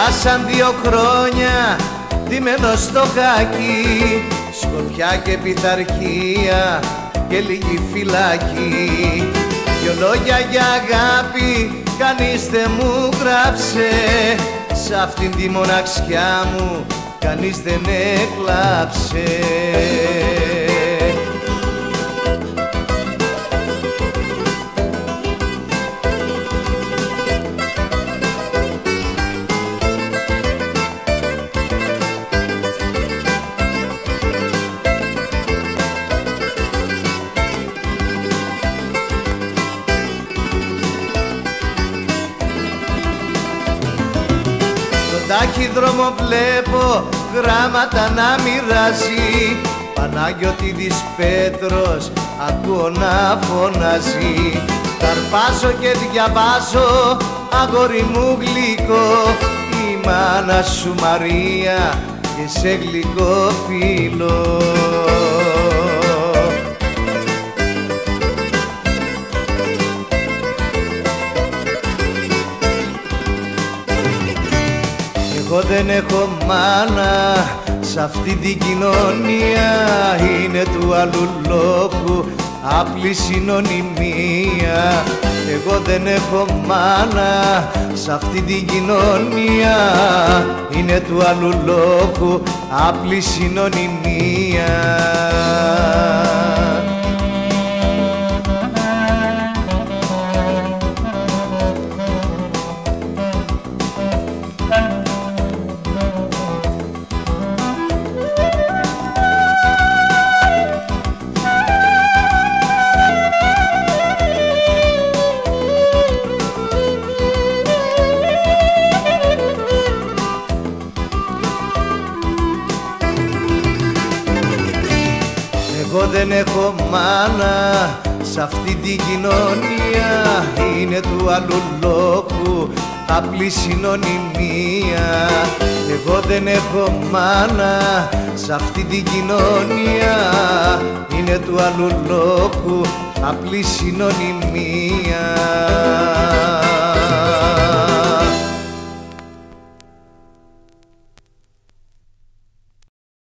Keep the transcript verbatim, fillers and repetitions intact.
Περάσαν δύο χρόνια ντυμένος στο χάκι, σκοπιά και πειθαρχία και λίγη φυλακή. Δυο λόγια για αγάπη κανείς δεν μου γράψε, σ' αυτήν τη μοναξιά μου κανείς δεν έκλαψε. Ταχυδρόμο βλέπω γράμματα να μοιράζει, Παναγιώτηδης Πέτρος ακούω να φωνάζει. Ταρπάζω και διαβάζω αγόρι μου γλυκό, η μάνα σου Μαρία και σε γλυκό φίλο. Εγώ δεν έχω μάνα σ' αυτή την κοινωνία, είναι του άλλου λόγου απλή συνωνυμία. Εγώ δεν έχω μάνα σ' αυτή την κοινωνία, είναι του άλλου λόγου απλή συνωνυμία. Εγώ δεν έχω μάνα σ' αυτή την κοινωνία, είναι του άλλου λόγου απλή συνωνυμία. Εγώ δεν έχω μάνα σ' αυτή την κοινωνία, είναι του άλλου λόγου απλή συνωνυμία.